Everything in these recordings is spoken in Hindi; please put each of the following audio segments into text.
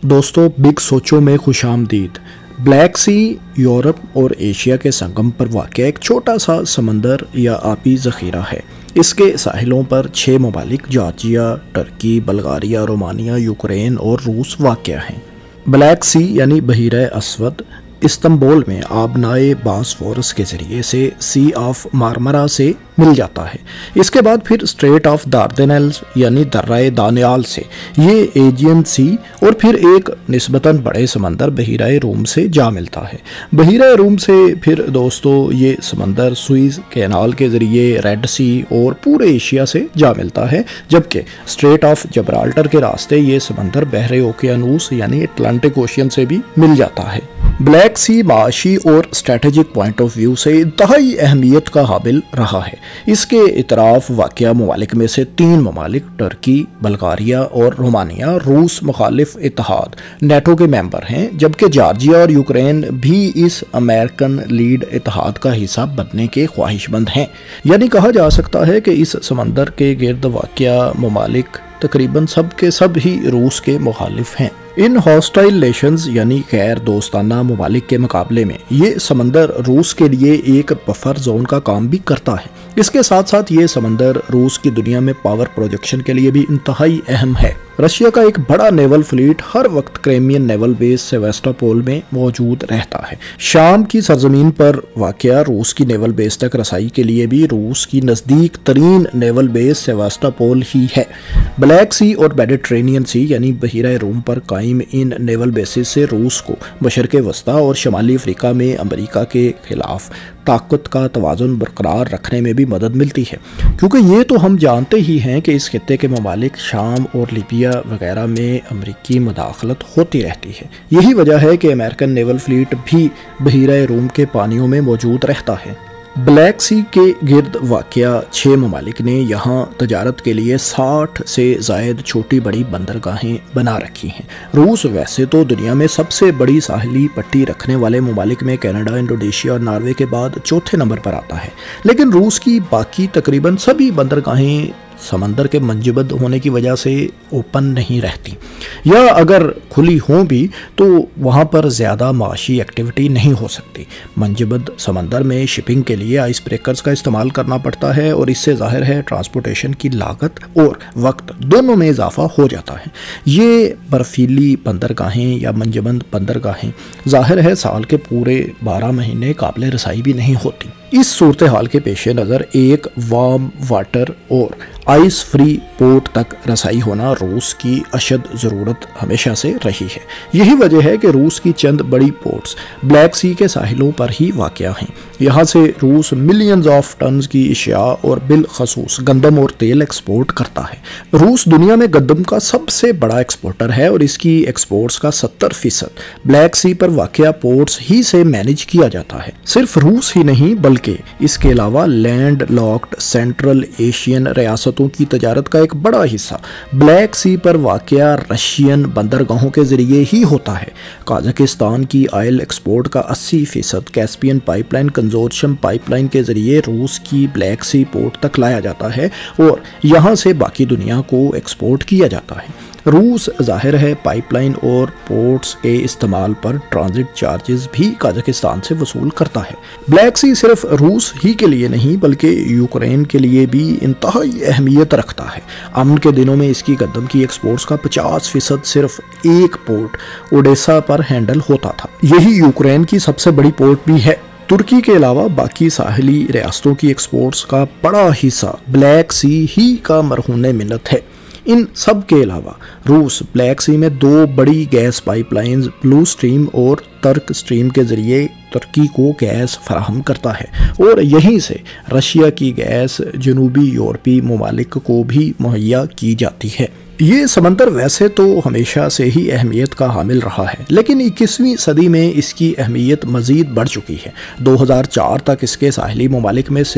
दोस्तों, बिग सोचो में खुशामदीद। ब्लैक सी यूरोप और एशिया के संगम पर वाक़ एक छोटा सा समंदर या आबी ज़ख़ीरा है। इसके साहिलों पर 6 ममालिक Georgia, Turkey, Bulgaria, Romania, Ukraine और रूस वाक़ हैं। ब्लैक सी यानी बहीरा अस्वद इस्तांबुल में आबनाए बॉस्फोरस के ज़रिए से सी ऑफ मारमरा से मिल जाता है। इसके बाद फिर स्ट्रेट ऑफ दार्डेनेल्स यानी दर्राए दानियाल से ये एजियन सी और फिर एक निस्बतन बड़े समंदर बहीराए रूम से जा मिलता है। बहीराए रूम से फिर दोस्तों ये समंदर सुइज कैनाल के ज़रिए रेड सी और पूरे एशिया से जा मिलता है, जबकि स्ट्रेट ऑफ जब्राल्टर के रास्ते ये समंदर बहरे ओकियानूस यानी अटलांटिक ओशियन से भी मिल जाता है। ब्लैक सी माशी और स्ट्रेटेजिक पॉइंट ऑफ व्यू से इंतहाई अहमियत का हाबिल रहा है। इसके इतराफ वाक़या ममालिक में से 3 ममालिक टर्की, बल्गारिया और रोमानिया रूस मुखालिफ इत्तेहाद नेटो के मेंबर हैं, जबकि जॉर्जिया और यूक्रेन भी इस अमेरिकन लीड इत्तेहाद का हिस्सा बनने के ख्वाहिशमंद हैं। यानी कहा जा सकता है कि इस समंदर के गिर्द वाक़या ममालिक तकरीबन सब के सब ही रूस के मुखालिफ हैं। इन हॉस्टाइल नेशंस यानी गैर दोस्ताना ममालिक के मुकाबले में ये समंदर रूस के लिए एक बफर जोन का काम भी करता है। इसके साथ साथ ये समंदर रूस की दुनिया में पावर प्रोजेक्शन के लिए भी इंतहाई अहम है। रशिया का एक बड़ा नेवल फ्लीट हर वक्त क्रेमियन नेवल बेस सेवास्टोपोल में मौजूद रहता है। शाम की सरजमीन पर वाक़या रूस की नेवल बेस तक रसाई के लिए भी रूस की नज़दीक तरीन नेवल बेस सेवास्टोपोल ही है। ब्लैक सी और मेडिटरेनियन सी यानी बहीरा रूम पर कायम इन नेवल बेसिस से रूस को मशरक़े वस्ता और शमाली अफ्रीका में अमेरिका के खिलाफ ताकत का तवाज़ुन बरकरार रखने में भी मदद मिलती है, क्योंकि ये तो हम जानते ही हैं कि इस खित्ते के ममालिक शाम और लीबिया वगैरह में अमरीकी मदाखलत होती रहती है। यही वजह है कि अमेरिकन नेवल फ्लीट भी बहीरा रूम के पानियों में मौजूद रहता है। ब्लैक सी के गिर्द वाक़या 6 ममालिक ने यहाँ तजारत के लिए 60 से ज़ायद छोटी बड़ी बंदरगाहें बना रखी हैं। रूस वैसे तो दुनिया में सबसे बड़ी साहिली पट्टी रखने वाले ममालिक में कनाडा, इंडोनेशिया और नॉर्वे के बाद चौथे नंबर पर आता है, लेकिन रूस की बाकी तकरीबन सभी बंदरगाहें समंदर के मंजबद होने की वजह से ओपन नहीं रहती, या अगर खुली हों भी तो वहाँ पर ज़्यादा माशी एक्टिविटी नहीं हो सकती। मंजबद समंदर में शिपिंग के लिए आइस ब्रेकर्स का इस्तेमाल करना पड़ता है और इससे ज़ाहिर है ट्रांसपोर्टेशन की लागत और वक्त दोनों में इजाफा हो जाता है। ये बर्फीली बंदरगाहें या मंजबंद बंदरगाहें ज़ाहिर है साल के पूरे 12 महीने काबिल रसाई भी नहीं होती। इस सूरत हाल के पेश नज़र एक वार्म वाटर और आइस फ्री पोर्ट तक रसाई होना रूस की अशद ज़रूरत हमेशा से रही है। यही वजह है कि रूस की चंद बड़ी पोर्ट्स ब्लैक सी के साहिलों पर ही वाक़या हैं। यहाँ से रूस मिलियंस ऑफ टन्स की अशिया और बिलखसूस गंदम और तेल एक्सपोर्ट करता है। रूस दुनिया में गंदम का सबसे बड़ा एक्सपोर्टर है और इसकी एक्सपोर्ट्स का 70% ब्लैक सी पर वाक़या पोर्ट्स ही से मैनेज किया जाता है। सिर्फ रूस ही नहीं बल्कि इसके अलावा लैंड लॉक्ड सेंट्रल एशियन रियासतों की तजारत का एक बड़ा हिस्सा ब्लैक सी पर वाक़या रशियन बंदरगाहों के ज़रिए ही होता है। कजाकिस्तान की ऑयल एक्सपोर्ट का 80% कैस्पियन पाइपलाइन कंजोर्शियम पाइपलाइन के ज़रिए रूस की ब्लैक सी पोर्ट तक लाया जाता है और यहाँ से बाकी दुनिया को एक्सपोर्ट किया जाता है। रूस ज़ाहिर है पाइपलाइन और पोर्ट्स के इस्तेमाल पर ट्रांजिट चार्जेस भी कजाकिस्तान से वसूल करता है। ब्लैक सी सिर्फ रूस ही के लिए नहीं बल्कि यूक्रेन के लिए भी इंतहाई अहमियत रखता है। अमन के दिनों में इसकी गंदम की एक्सपोर्ट्स का 50% सिर्फ एक पोर्ट ओडेसा पर हैंडल होता था। यही यूक्रेन की सबसे बड़ी पोर्ट भी है। तुर्की के अलावा बाकी साहिली रियासतों की एक्सपोर्ट्स का बड़ा हिस्सा ब्लैक सी ही का मरहून मिन्नत है। इन सब के अलावा रूस ब्लैक सी में 2 बड़ी गैस पाइपलाइंस ब्लू स्ट्रीम और तर्क स्ट्रीम के ज़रिए तुर्की को गैस फराहम करता है और यहीं से रशिया की गैस जनूबी यूरोपीय ममालिक को भी मुहैया की जाती है। ये समंदर वैसे तो हमेशा से ही अहमियत का हामिल रहा है, लेकिन 21वीं सदी में इसकी अहमियत मज़ीद बढ़ चुकी है। 2004 तक इसके साहिली ममालिक में सिर्फ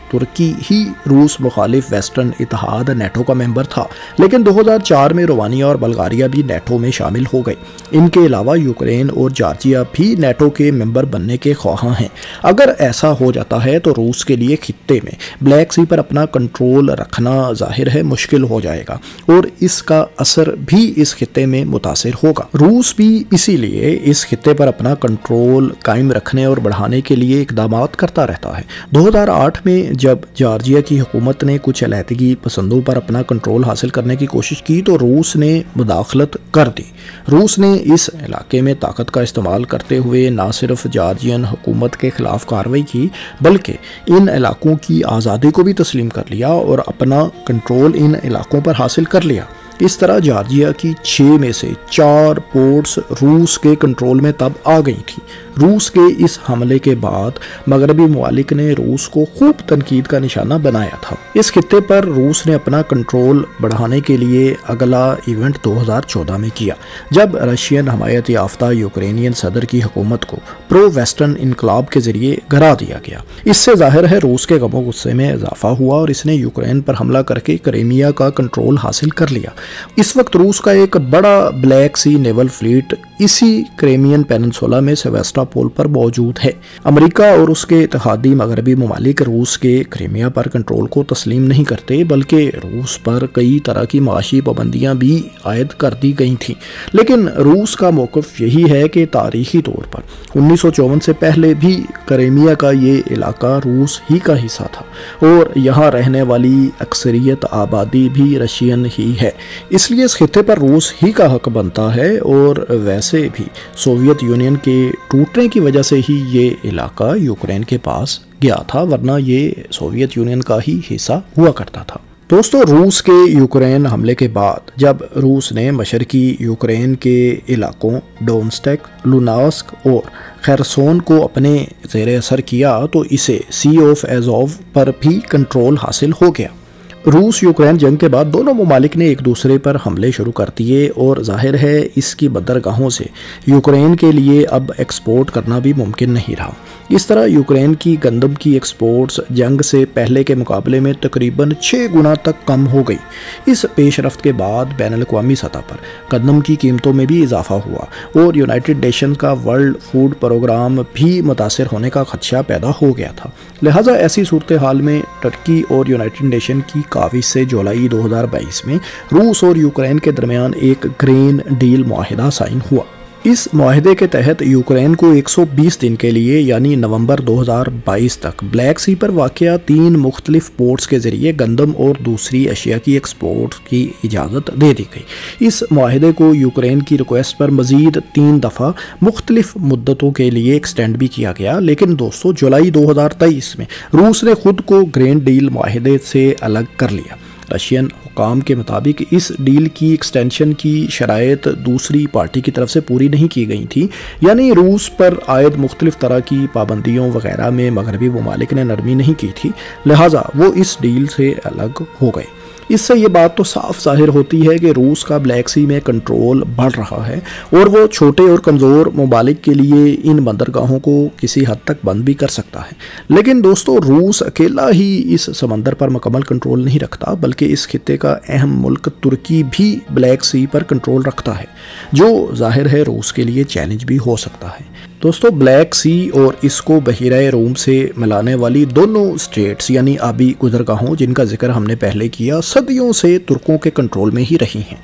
तुर्की ही रूस मुखालिफ वेस्टर्न इत्तेहाद नेटो का मेंबर था, लेकिन 2004 में रोमानिया और बल्गारिया भी नेटो में शामिल हो गए। इनके अलावा यूक्रेन और जॉर्जिया भी नेटो के मेंबर बनने के ख्वाहां हैं। अगर ऐसा हो जाता है तो रूस के लिए खित्ते में ब्लैक सी पर अपना कंट्रोल रखना जाहिर है मुश्किल हो जाएगा और इसका असर भी इस खित्ते में मुतासिर होगा। रूस भी इसीलिए इस खित्ते पर अपना कंट्रोल कायम रखने और बढ़ाने के लिए इकदाम करता रहता है। 2008 में जब जॉर्जिया की हुकूमत ने कुछ अलहदगी पसंदों पर अपना कंट्रोल हासिल करने की कोशिश की तो रूस ने मुदाखलत कर दी। रूस ने इस इलाके में ताकत का इस्तेमाल करते हुए न सिर्फ जॉर्जियन हुकूमत के खिलाफ कार्रवाई की बल्कि इन इलाकों की आज़ादी को भी तस्लीम कर लिया और अपना कंट्रोल इन इलाकों पर हासिल कर लिया। इस तरह जॉर्जिया की 6 में से 4 पोर्ट्स रूस के कंट्रोल में तब आ गई थी। रूस के इस हमले के बाद मगरबी ममालिक ने रूस को खूब तनकीद का निशाना बनाया था। इस खित्ते पर रूस ने अपना कंट्रोल बढ़ाने के लिए अगला इवेंट 2014 में किया, जब रशियन हमायत याफ्ता यूक्रेनियन सदर की हुकूमत को प्रो वेस्टर्न इनकलाब के जरिए गिरा दिया गया। इससे जाहिर है रूस के गमो गुस्से में इजाफा हुआ और इसने यूक्रेन पर हमला करके क्रीमिया का कंट्रोल हासिल कर लिया। इस वक्त रूस का एक बड़ा ब्लैक सी नेवल फ्लीट इसी क्रीमियन पेनिनसुला में सेवास्टोपोल पर मौजूद है। अमेरिका और उसके इत्तेहादी मगरबी ममालिक रूस के क्रीमिया पर कंट्रोल को तस्लीम नहीं करते, बल्कि रूस पर कई तरह की माशी पाबंदियां भी आयद कर दी गई थीं। लेकिन रूस का मौक़िफ़ यही है कि तारीखी तौर पर 1954 से पहले भी क्रीमिया का ये इलाका रूस ही का हिस्सा था और यहाँ रहने वाली अक्सरियत आबादी भी रशियन ही है। इसलिए इस खित्ते पर रूस ही का हक बनता है और वैसे भी सोवियत यूनियन के टूटने की वजह से ही ये इलाका यूक्रेन के पास गया था, वरना ये सोवियत यूनियन का ही हिस्सा हुआ करता था। दोस्तों, रूस के यूक्रेन हमले के बाद जब रूस ने मशरकी यूक्रेन के इलाकों डोनेत्स्क, लुहांस्क और खेरसोन को अपने ज़ेरे असर किया तो इसे सी ऑफ एज़ोव पर भी कंट्रोल हासिल हो गया। रूस यूक्रेन जंग के बाद दोनों ममालिक ने एक दूसरे पर हमले शुरू कर दिए और जाहिर है इसकी बंदरगाहों से यूक्रेन के लिए अब एक्सपोर्ट करना भी मुमकिन नहीं रहा। इस तरह यूक्रेन की गंदम की एक्सपोर्ट्स जंग से पहले के मुकाबले में तकरीबन 6 गुना तक कम हो गई। इस पेशरफ्त के बाद बैनुल-अक़वामी सतह पर गंदम की कीमतों में भी इजाफा हुआ और यूनाइटेड नेशन का वर्ल्ड फूड प्रोग्राम भी मुतासर होने का खदशा पैदा हो गया था। लिहाजा ऐसी सूरत हाल में टर्की और यूनाइटेड नेशन की काविश से जुलाई 2022 में रूस और यूक्रेन के दरमियान एक ग्रेन डील मुआहिदा साइन हुआ। इस मुआहिदे के तहत यूक्रेन को 120 दिन के लिए यानी नवंबर 2022 तक ब्लैक सी पर वाक़या 3 मुख्तलिफ पोर्ट्स के ज़रिए गंदम और दूसरी अशिया की एक्सपोर्ट की इजाज़त दे दी गई। इस मुआहिदे को यूक्रेन की रिक्वेस्ट पर मज़ीद 3 दफ़ा मुख्तलिफ मुद्दतों के लिए एक्सटेंड भी किया गया। लेकिन दोस्तों, जुलाई 2023 में रूस ने खुद को ग्रेन डील मुआहिदे से अलग कर लिया। रशियन हुकाम के मुताबिक इस डील की एक्सटेंशन की शराइत दूसरी पार्टी की तरफ से पूरी नहीं की गई थी, यानी रूस पर आयद मुख्तलिफ तरह की पाबंदियों वगैरह में मगरबी ममालिक ने नरमी नहीं की थी, लिहाजा वो इस डील से अलग हो गए। इससे ये बात तो साफ जाहिर होती है कि रूस का ब्लैक सी में कंट्रोल बढ़ रहा है और वो छोटे और कमज़ोर ममालिक के लिए इन बंदरगाहों को किसी हद तक बंद भी कर सकता है। लेकिन दोस्तों, रूस अकेला ही इस समंदर पर मुकम्मल कंट्रोल नहीं रखता, बल्कि इस खित्ते का अहम मुल्क तुर्की भी ब्लैक सी पर कंट्रोल रखता है, जो जाहिर है रूस के लिए चैलेंज भी हो सकता है। दोस्तों, ब्लैक सी और इसको बहीरा रूम से मिलाने वाली दोनों स्टेट्स यानी आबी गुज़रगाहों जिनका जिक्र हमने पहले किया, सदियों से तुर्कों के कंट्रोल में ही रही हैं।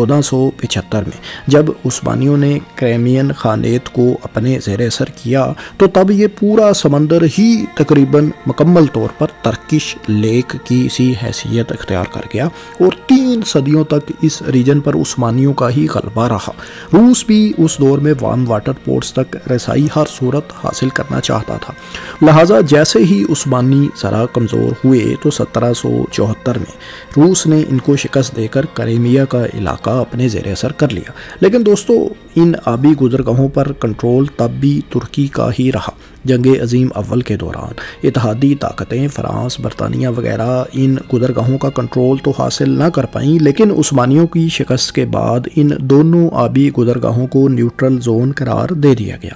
1475 में जब उस्मानियों ने क्रीमियन खानेत को अपने ज़ेरे असर किया तो तब ये पूरा समंदर ही तकरीबन मुकम्मल तौर पर टर्किश लेक की सी हैसियत अख्तियार कर गया और 3 सदियों तक इस रीजन पर उस्मानियों का ही गलबा रहा। रूस भी उस दौर में वार्म वाटर पोर्ट्स तक रसाई हर सूरत हासिल करना चाहता था। लिहाजा जैसे ही उस्मानी ज़रा कमज़ोर हुए तो 1774 में रूस ने इनको शिकस्त देकर क्रीमिया का इलाका अपने ज़ेरे असर कर लिया। लेकिन दोस्तों, इन आबी गुज़रगाहों पर कंट्रोल तब भी तुर्की का ही रहा। जंग अजीम अव्वल के दौरान इत्तेहादी ताकतें फ्रांस, बरतानिया वगैरह इन गुज़रगाहों का कंट्रोल तो हासिल ना कर पाईं, लेकिन उस्मानियों की शिकस्त के बाद इन दोनों आबी गुज़रगाहों को न्यूट्रल जोन करार दे दिया गया।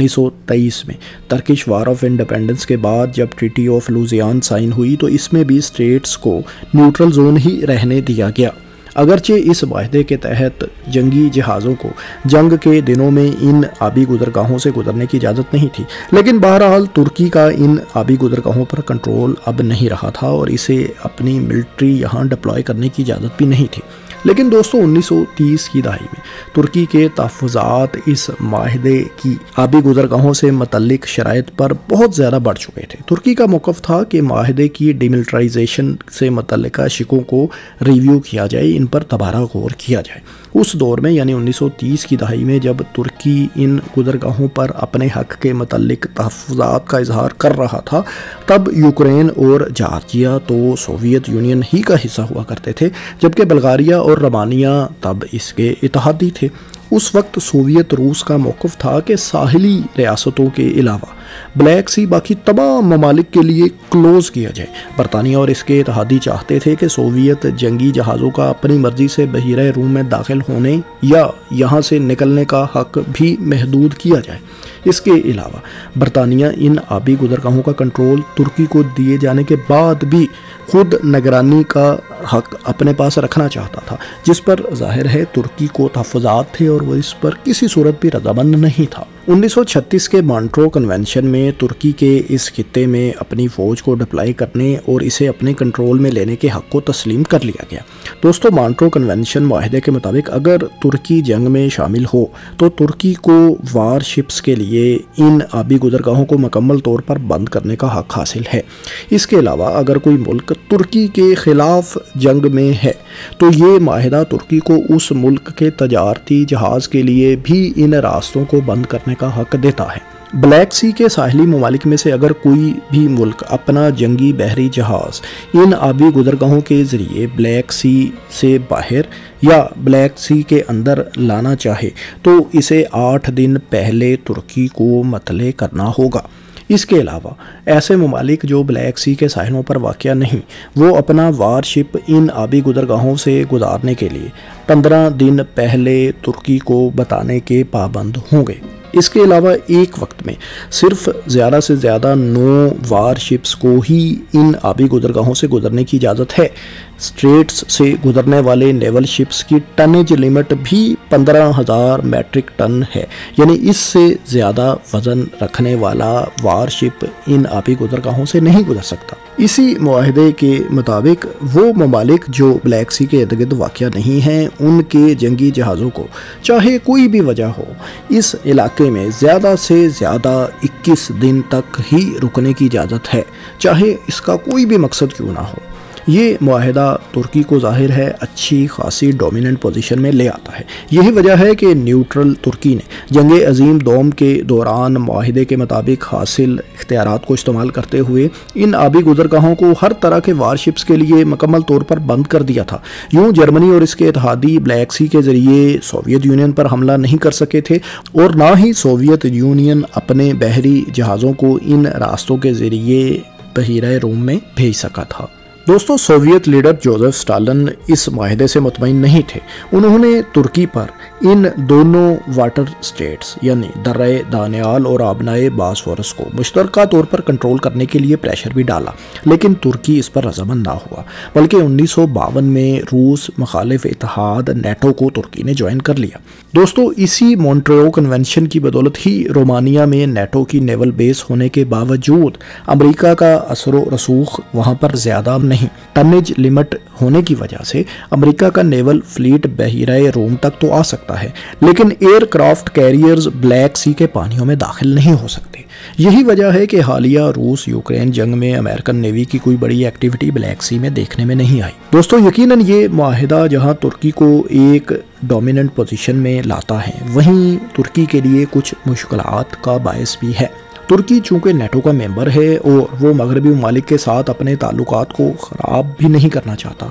1923 में टर्किश वार ऑफ इंडिपेंडेंस के बाद जब ट्रीटी ऑफ लुजियान साइन हुई तो इसमें भी स्टेट्स को न्यूट्रल जोन ही रहने दिया गया। अगरचे इस वायदे के तहत जंगी जहाज़ों को जंग के दिनों में इन आबी गुज़रगाहों से गुजरने की इजाज़त नहीं थी, लेकिन बहरहाल तुर्की का इन आबी गुज़रगाहों पर कंट्रोल अब नहीं रहा था और इसे अपनी मिलिट्री यहाँ डिप्लॉय करने की इजाज़त भी नहीं थी। लेकिन दोस्तों 1930 की दहाई में तुर्की के तहफ़्फ़ुज़ात इस माहदे की आबी गुज़रगाहों से मतल्लिक शराइत पर बहुत ज़्यादा बढ़ चुके थे। तुर्की का मौक़िफ़ था कि माहदे की डिमिलिटराइजेशन से मतल्लिका शिकों को रिव्यू किया जाए, इन पर दोबारा गौर किया जाए। उस दौर में यानी 1930 की दहाई में जब तुर्की इन गुज़रगाहों पर अपने हक़ के मतल्लिक तहफ़्फ़ुज़ात का इजहार कर रहा था, तब यूक्रेन और जॉर्जिया तो सोवियत यूनियन ही का हिस्सा हुआ करते थे, जबकि बल्गारिया और रोमानिया तब इसके इत्तेहादी थे। उस वक्त सोवियत रूस का मौक़िफ़ था कि साहिली रियासतों के अलावा ब्लैक सी बाकी तमाम ममालिक के लिए क्लोज़ किया जाए। बरतानिया और इसके इत्तेहादी चाहते थे कि सोवियत जंगी जहाज़ों का अपनी मर्ज़ी से बहीरा रूम में दाखिल होने या यहाँ से निकलने का हक़ भी महदूद किया जाए। इसके अलावा बरतानिया इन आबी गुज़रगाहों का कंट्रोल तुर्की को दिए जाने के बाद भी खुद निगरानी का हक़ अपने पास रखना चाहता था, जिस पर जाहिर है तुर्की को तहफ़्फ़ुज़ात थे और वह इस पर किसी सूरत भी रज़ामंद नहीं था। 1936 के मॉन्ट्रो कन्वेंशन में तुर्की के इस खित्ते में अपनी फ़ौज को डिप्लॉय करने और इसे अपने कंट्रोल में लेने के हक़ को तस्लीम कर लिया गया। दोस्तों, मॉन्ट्रो कन्वेंशन माहदे के मुताबिक अगर तुर्की जंग में शामिल हो तो तुर्की को वार शिप्स के लिए इन आबी गुज़रगाहों को मुकम्मल तौर पर बंद करने का हक़ हासिल है। इसके अलावा अगर कोई मुल्क तुर्की के ख़िलाफ़ जंग में है तो ये माहिदा तुर्की को उस मुल्क के तजारती जहाज़ के लिए भी इन रास्तों को बंद करने का हक़ देता है। ब्लैक सी के साहिली ममालिक में से अगर कोई भी मुल्क अपना जंगी बहरी जहाज़ इन आबी गुज़रगाहों के ज़रिए ब्लैक सी से बाहर या ब्लैक सी के अंदर लाना चाहे तो इसे 8 दिन पहले तुर्की को मतले करना होगा। इसके अलावा ऐसे ममालिक जो ब्लैक सी के साहिलों पर वाक़या नहीं, वो अपना वारशिप इन आबी गुज़रगाहों से गुजारने के लिए 15 दिन पहले तुर्की को बताने के पाबंद होंगे। इसके अलावा एक वक्त में सिर्फ ज़्यादा से ज़्यादा 9 वारशिप्स को ही इन आबी गुज़रगाहों से गुजरने की इजाज़त है। स्ट्रेट्स से गुजरने वाले नेवल शिप्स की टनेज लिमिट भी 15,000 मैट्रिक टन है, यानी इससे ज़्यादा वज़न रखने वाला वारशिप इन आबी गुज़रगाहों से नहीं गुजर सकता। इसी मुआहदे के मुताबिक वो ममालिक जो ब्लैक सी के इर्द-गिर्द वाक़या नहीं हैं, उनके जंगी जहाज़ों को चाहे कोई भी वजह हो इस इलाके में ज़्यादा से ज़्यादा 21 दिन तक ही रुकने की इजाज़त है, चाहे इसका कोई भी मकसद क्यों ना हो। ये मुआहदा तुर्की को जाहिर है अच्छी खासी डोमिनेंट पोजीशन में ले आता है। यही वजह है कि न्यूट्रल तुर्की ने जंग अजीम दोम के दौरान मुआहदे के मुताबिक हासिल इख्तियारात को इस्तेमाल करते हुए इन आबी गुज़रगाहों को हर तरह के वारशिप्स के लिए मुकम्मल तौर पर बंद कर दिया था। यूँ जर्मनी और इसके इत्तेहादी ब्लैक सी के ज़रिए सोवियत यूनियन पर हमला नहीं कर सके थे और ना ही सोवियत यूनियन अपने बहरी जहाज़ों को इन रास्तों के ज़रिए बहीरा रूम में भेज सका था। दोस्तों, सोवियत लीडर जोसेफ स्टालिन इस माहदे से मुतमईन नहीं थे। उन्होंने तुर्की पर इन दोनों वाटर स्टेट्स यानी दर्रे दानियाल और आबनाए बासफोरस को मुश्तरका तौर पर कंट्रोल करने के लिए प्रेशर भी डाला, लेकिन तुर्की इस पर रज़ामंद ना हुआ, बल्कि 1952 में रूस मुखालिफ इत्तेहाद नेटो को तुर्की ने ज्वाइन कर लिया। दोस्तों, इसी मॉन्ट्रियो कन्वेंशन की बदौलत ही रोमानिया में नेटो की नेवल बेस होने के बावजूद अमेरिका का असर रसूख वहाँ पर ज़्यादा नहीं। टनेज लिमिट होने की वजह से अमेरिका का नेवल फ्लीट बहीरा रूम तक तो आ सकता है, लेकिन एयरक्राफ्ट कैरियर्स ब्लैक सी के पानियों में दाखिल नहीं हो सकते। यही वजह है कि हालिया रूस यूक्रेन जंग में अमेरिकन नेवी की कोई बड़ी एक्टिविटी ब्लैक सी में देखने में नहीं आई। दोस्तों, यकीनन ये मुआहिदा जहां तुर्की को एक डोमिनेंट पोजीशन में लाता है, वहीं तुर्की के लिए कुछ मुश्किलात का बायस भी है। तुर्की चूँकि नेटो का मेंबर है और वो मगरबी ममालिक के साथ अपने ताल्लुकात को ख़राब भी नहीं करना चाहता,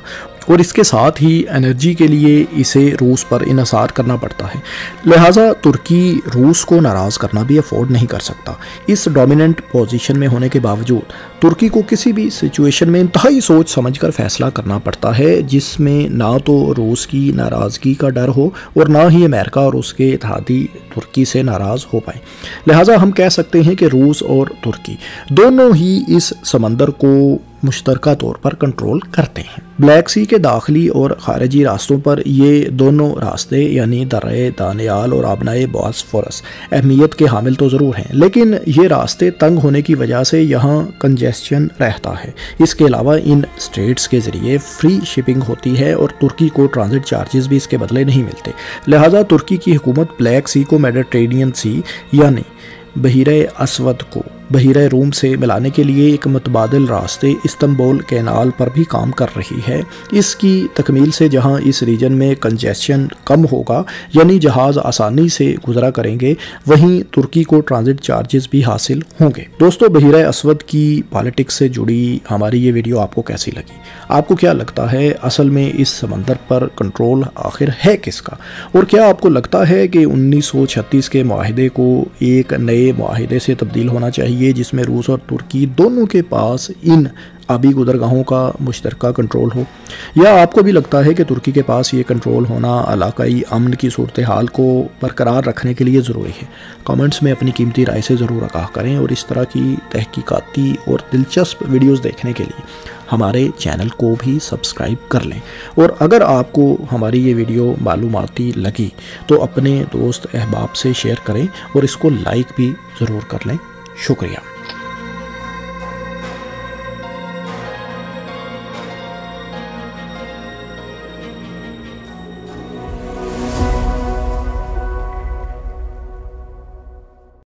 और इसके साथ ही एनर्जी के लिए इसे रूस पर इन्हिसार करना पड़ता है। लिहाजा तुर्की रूस को नाराज़ करना भी अफोर्ड नहीं कर सकता। इस डोमिनेंट पोजीशन में होने के बावजूद तुर्की को किसी भी सिचुएशन में इंतहाई सोच समझकर फैसला करना पड़ता है, जिसमें ना तो रूस की नाराज़गी का डर हो और ना ही अमेरिका और उसके इत्तेहादी तुर्की से नाराज़ हो पाए। लिहाजा हम कह सकते हैं कि रूस और तुर्की दोनों ही इस समंदर को मुश्तरका तौर पर कंट्रोल करते हैं। ब्लैक सी के दाखिली और खारिजी रास्तों पर ये दोनों रास्ते यानी दर्रे दानियाल और आबनाए बॉस्फोरस अहमियत के हामिल तो ज़रूर हैं, लेकिन ये रास्ते तंग होने की वजह से यहाँ कंजेस्शन रहता है। इसके अलावा इन स्ट्रेट्स के ज़रिए फ्री शिपिंग होती है और तुर्की को ट्रांजिट चार्जेस भी इसके बदले नहीं मिलते। लिहाजा तुर्की की हुकूमत ब्लैक सी को मेडिटेरेनियन सी यानी बहीरे असवद को बहीरे रूम से मिलाने के लिए एक मुतबादिल रास्ते इस्तांबुल कैनाल पर भी काम कर रही है। इसकी तकमील से जहां इस रीजन में कंजेशन कम होगा यानी जहाज़ आसानी से गुजरा करेंगे, वहीं तुर्की को ट्रांजिट चार्जेस भी हासिल होंगे। दोस्तों, बहीरे असवद की पॉलिटिक्स से जुड़ी हमारी ये वीडियो आपको कैसी लगी? आपको क्या लगता है असल में इस समंदर पर कंट्रोल आखिर है किसका? और क्या आपको लगता है कि 1936 के मुआहिदे को एक नए मुआहिदे से तब्दील होना चाहिए जिसमें रूस और तुर्की दोनों के पास इन आबी गुज़रगाहों का मुश्तरका कंट्रोल हो? या आपको भी लगता है कि तुर्की के पास ये कंट्रोल होना इलाकाई अमन की सूरत हाल को बरकरार रखने के लिए ज़रूरी है? कमेंट्स में अपनी कीमती राय से ज़रूर आगाह करें और इस तरह की तहकीकाती और दिलचस्प वीडियोज़ देखने के लिए हमारे चैनल को भी सब्सक्राइब कर लें। और अगर आपको हमारी ये वीडियो मालूमाती लगी तो अपने दोस्त अहबाब से शेयर करें और इसको लाइक भी ज़रूर कर लें। शुक्रिया।